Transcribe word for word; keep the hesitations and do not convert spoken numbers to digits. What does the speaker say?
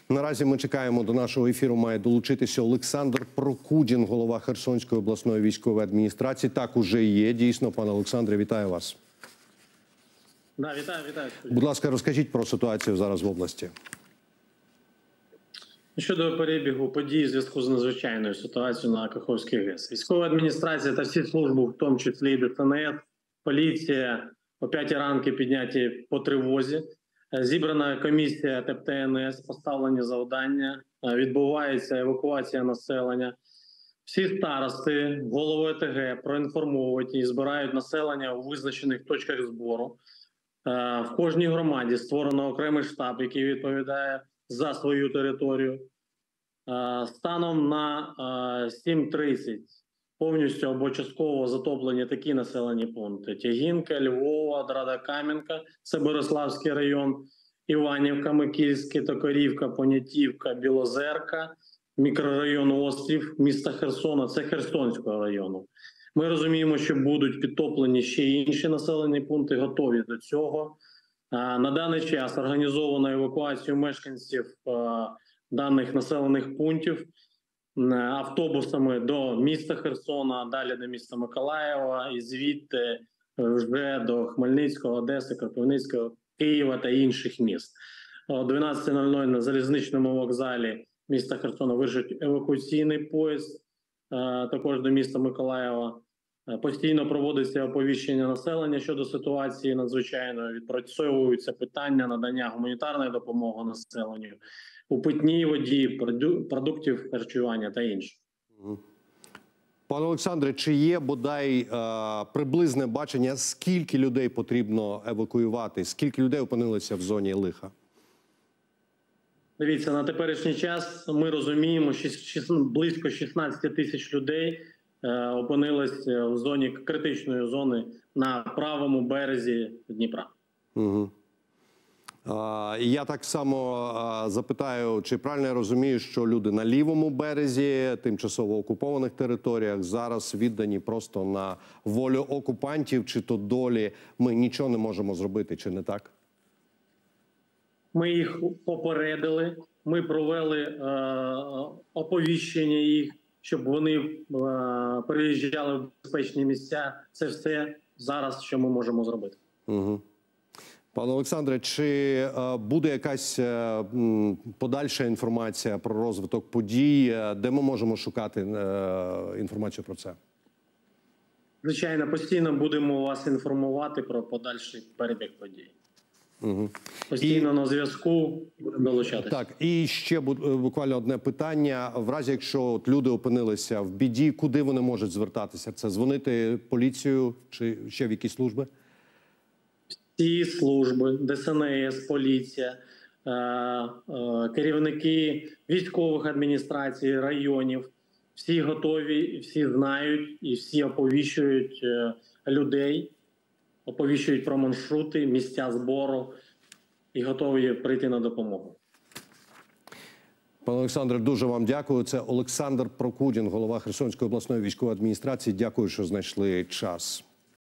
Наразі ми чекаємо, до нашого ефіру має долучитися Олександр Прокудін, голова Херсонської обласної військової адміністрації. Так уже є, дійсно. Пане Олександре, вітаю вас. Да, вітаю, вітаю. Будь ласка, розкажіть про ситуацію зараз в області. Щодо перебігу подій в зв'язку з надзвичайною ситуацією на Каховській ГЕС. Військова адміністрація та всі служби, в тому числі і Де Се Не Ес, поліція, о п'ятій ранку підняті по тривозі. Зібрана комісія Те Пе Те Ен Ес, поставлені завдання, відбувається евакуація населення. Всі старости, голови О Те Ге проінформовують і збирають населення у визначених точках збору. В кожній громаді створено окремий штаб, який відповідає за свою територію. Станом на сім тридцять повністю або частково затоплені такі населені пункти: Тягінка, Львова, Драда-Кам'янка, це Береславський район, Іванівка, Микільське, Токарівка, Понятівка, Білозерка, мікрорайон Острів, міста Херсона, це Херсонського району. Ми розуміємо, що будуть підтоплені ще й інші населені пункти, готові до цього. На даний час організовано евакуацію мешканців даних населених пунктів автобусами до міста Херсона, далі до міста Миколаєва і звідти вже до Хмельницького, Одеси, Кропивницького, Києва та інших міст. О дванадцятій на залізничному вокзалі міста Херсона вирушить евакуаційний поїзд також до міста Миколаєва. Постійно проводиться оповіщення населення щодо ситуації надзвичайної, відпрацьовуються питання надання гуманітарної допомоги населенню, у питній воді, продуктів харчування та інше. Пане Олександре, чи є бодай е, приблизне бачення, скільки людей потрібно евакуювати, скільки людей опинилися в зоні лиха? Дивіться, на теперішній час ми розуміємо, що близько шістнадцять тисяч людей е, опинилися в зоні критичної зони на правому березі Дніпра. Угу. Я так само запитаю, чи правильно я розумію, що люди на лівому березі, тимчасово окупованих територіях, зараз віддані просто на волю окупантів, чи то долі ми нічого не можемо зробити, чи не так? Ми їх попередили, ми провели е, оповіщення їх, щоб вони е, переїжджали в безпечні місця. Це все зараз, що ми можемо зробити. Угу. Пане Олександре, чи буде якась подальша інформація про розвиток подій, де ми можемо шукати інформацію про це? Звичайно, постійно будемо вас інформувати про подальший перебіг подій. Угу. Постійно і... на зв'язку будемо долучатися. Так, і ще буквально одне питання. В разі, якщо от люди опинилися в біді, куди вони можуть звертатися? Це дзвонити поліцію чи ще в якісь служби? Всі служби, Де Се Не Ес, поліція, керівники військових адміністрацій, районів, всі готові, всі знають і всі оповіщують людей, оповіщують про маршрути, місця збору і готові прийти на допомогу. Пане Олександре, дуже вам дякую. Це Олександр Прокудін, голова Херсонської обласної військової адміністрації. Дякую, що знайшли час.